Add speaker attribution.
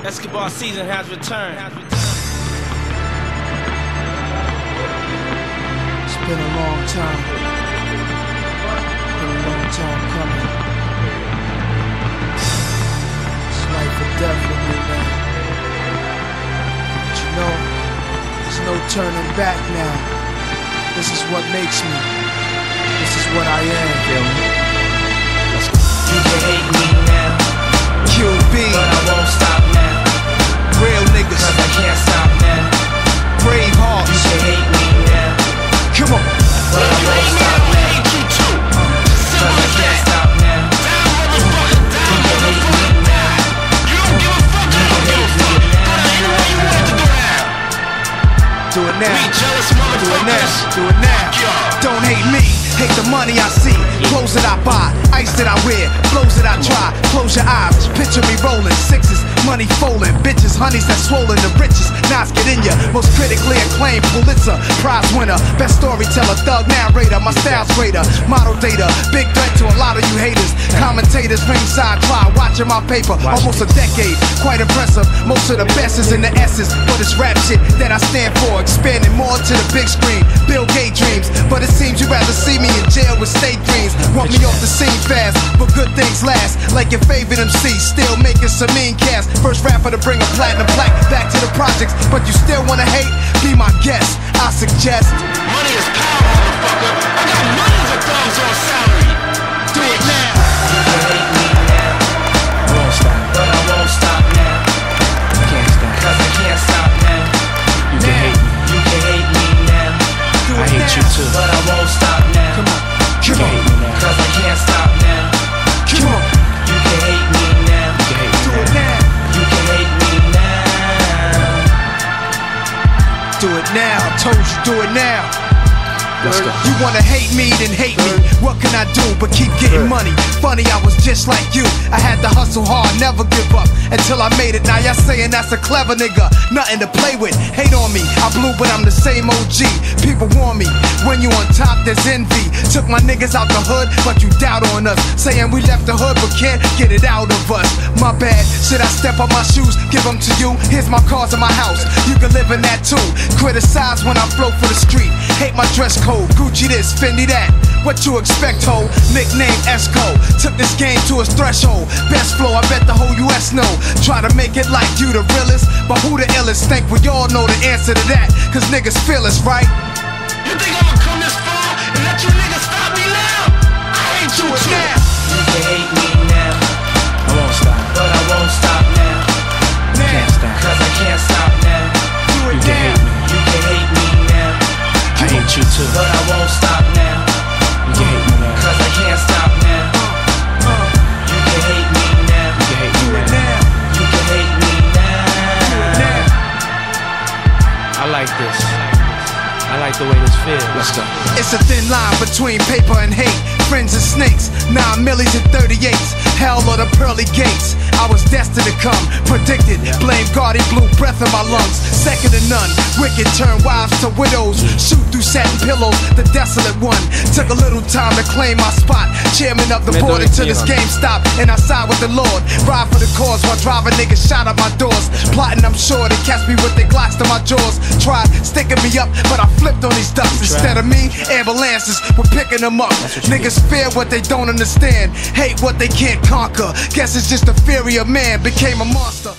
Speaker 1: Basketball season has returned.
Speaker 2: It's been a long time. Been a long time coming. It's life or death for me, man. But you know, there's no turning back now. This is what makes me. This is what I am.
Speaker 1: Feel me? You can hate me now,
Speaker 2: QB,
Speaker 1: but I won't stop now.
Speaker 2: real niggas,
Speaker 1: Cause I can't stop now.
Speaker 2: brave
Speaker 1: You
Speaker 2: hearts.
Speaker 1: can hate me now,
Speaker 2: Come on.
Speaker 1: but I won't stop now. Cause I can't stop now. You can hate me now. You can hate me now.
Speaker 2: Do it now. Do it now. Do it now. Don't hate me. Hate the money I see, clothes that I buy, ice that I wear, flows that I try. Close your eyes, picture me rolling, sixes, money folding, bitches, honeys that swollen, the richest. Knives get in ya, most critically acclaimed Pulitzer Prize winner, best storyteller, thug narrator, my style's greater, model data, big threat to a lot of you haters. Commentators ringside try watching my paper, almost a decade, quite impressive. Most of the best is in the S's, but it's rap shit that I stand for, expanding more to the big screen. Bill Gates dreams, but it seems you'd rather see me in jail with state dreams. Want me off the scene fast, but good things last. Like your favorite MC, still making some mean cast. First rapper to bring a platinum plaque back to the projects, but you still wanna hate? Be my guest, I suggest.
Speaker 3: Money is power, motherfucker. I got millions of thumbs on salary.
Speaker 2: Do it now.
Speaker 1: You can hate me now,
Speaker 2: I won't stop.
Speaker 1: but I won't stop now.
Speaker 2: I can't stop.
Speaker 1: Cause I can't stop now.
Speaker 2: You can hate me.
Speaker 1: You can hate me now,
Speaker 2: Do
Speaker 4: I
Speaker 2: it
Speaker 4: hate
Speaker 2: now.
Speaker 4: you too.
Speaker 1: but I won't stop now.
Speaker 2: Come on.
Speaker 4: You
Speaker 2: Come
Speaker 4: can hate
Speaker 2: on.
Speaker 4: me now.
Speaker 1: Cause I can't stop now.
Speaker 2: Come on.
Speaker 1: You can hate me now.
Speaker 4: You can hate me
Speaker 2: Do it
Speaker 4: now.
Speaker 2: now.
Speaker 1: You can hate me now.
Speaker 2: Do it now. I told you, do it now.
Speaker 4: Let's go.
Speaker 2: You wanna hate me, then hate me. What can I do but keep getting money? Funny, I was just like you. I had to hustle hard, never give up until I made it. Now y'all saying that's a clever nigga, nothing to play with. Hate on me, I blew, but I'm the same OG. People warn me, when you on top, there's envy. Took my niggas out the hood, but you doubt on us. Saying we left the hood, but can't get it out of us. My bad, should I step on my shoes, give them to you? Here's my cars in my house, you can live in that too. Criticize when I flow for the street. Hate my dress code, Gucci this, Fendi that. What you expect, ho? Nickname Esco. Took this game to its threshold. Best flow, I bet the whole US know. Try to make it like you the realest, but who the illest? Think we all know the answer to that. Cause niggas feel us, right?
Speaker 3: You think I'ma come this far and let you niggas stop me now? I hate you
Speaker 2: Do it
Speaker 3: too.
Speaker 2: now.
Speaker 1: You can hate me now,
Speaker 4: I won't stop.
Speaker 1: but I won't stop now.
Speaker 4: Can't stop.
Speaker 1: Cause I can't stop now.
Speaker 2: Do it
Speaker 4: You can
Speaker 2: now.
Speaker 4: hate me.
Speaker 1: You can hate me now,
Speaker 4: I hate you too.
Speaker 1: but I won't stop now.
Speaker 4: You can hate me now.
Speaker 1: Cause I can't stop now. You can hate me now.
Speaker 4: You can hate
Speaker 2: Do
Speaker 4: me
Speaker 2: it
Speaker 4: now.
Speaker 2: now.
Speaker 1: You can hate me
Speaker 2: Do it
Speaker 1: now.
Speaker 2: now.
Speaker 4: I like this. I like the way this feels. Let's go.
Speaker 2: It's a thin line between paper and hate. Friends and snakes, 9 millies and 38s. Hell or the pearly gates. I was destined to come, predicted. Blame God, he blew breath in my lungs. Second to none, wicked turn wives to widows. Shoot through satin pillows, the desolate one. Took a little time to claim my spot. Chairman of the board until this game stopped. And I side with the Lord. Ride for the cause while driving niggas shot at my doors. Plotting, I'm sure they catch me with their glocks to my jaws. Tried sticking me up, but I flipped on these ducks. Instead of me, ambulances were picking them up. Niggas fear what they don't understand, hate what they can't conquer. Guess it's just the fury of man became a monster.